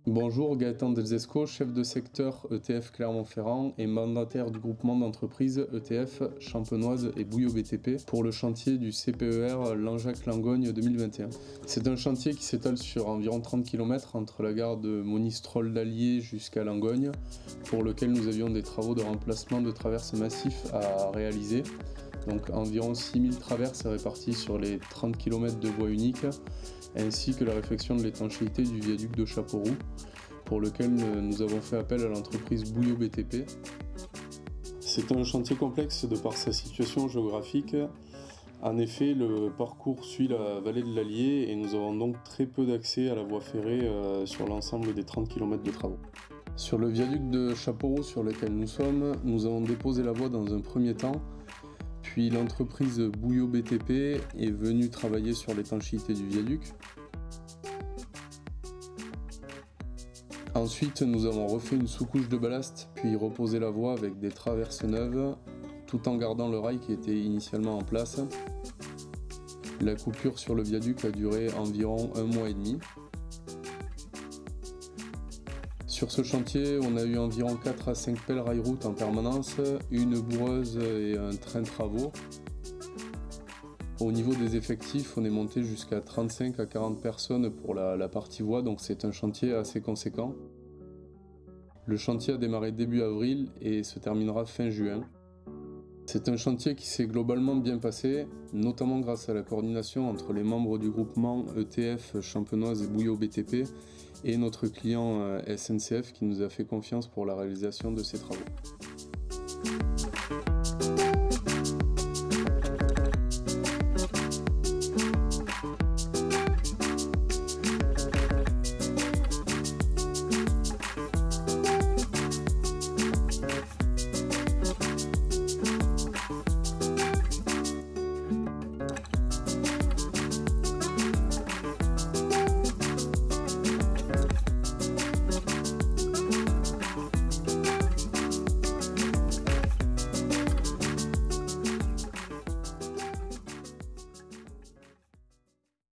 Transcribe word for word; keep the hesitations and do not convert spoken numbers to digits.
Bonjour, Gaëtan Delzesco, chef de secteur E T F Clermont-Ferrand et mandataire du groupement d'entreprises E T F Champenoise et Bouillot B T P pour le chantier du C P E R Langeac-Langogne deux mille vingt et un. C'est un chantier qui s'étale sur environ trente kilomètres entre la gare de Monistrol d'Allier jusqu'à Langogne, pour lequel nous avions des travaux de remplacement de traverses massifs à réaliser. Donc environ six mille traverses réparties sur les trente kilomètres de voie unique, ainsi que la réfection de l'étanchéité du viaduc de Chapeauroux, pour lequel nous avons fait appel à l'entreprise Bouillot B T P. C'est un chantier complexe de par sa situation géographique. En effet, le parcours suit la vallée de l'Allier et nous avons donc très peu d'accès à la voie ferrée sur l'ensemble des trente kilomètres de travaux. Sur le viaduc de Chapeauroux sur lequel nous sommes, nous avons déposé la voie dans un premier temps. Puis l'entreprise Bouillot B T P est venue travailler sur l'étanchéité du viaduc. Ensuite, nous avons refait une sous-couche de ballast, puis reposé la voie avec des traverses neuves, tout en gardant le rail qui était initialement en place. La coupure sur le viaduc a duré environ un mois et demi. Sur ce chantier, on a eu environ quatre à cinq pelles rail-route en permanence, une boureuse et un train de travaux. Au niveau des effectifs, on est monté jusqu'à trente-cinq à quarante personnes pour la, la partie voie, donc c'est un chantier assez conséquent. Le chantier a démarré début avril et se terminera fin juin. C'est un chantier qui s'est globalement bien passé, notamment grâce à la coordination entre les membres du groupement E T F Champenoise et Bouillot B T P et notre client S N C F qui nous a fait confiance pour la réalisation de ces travaux.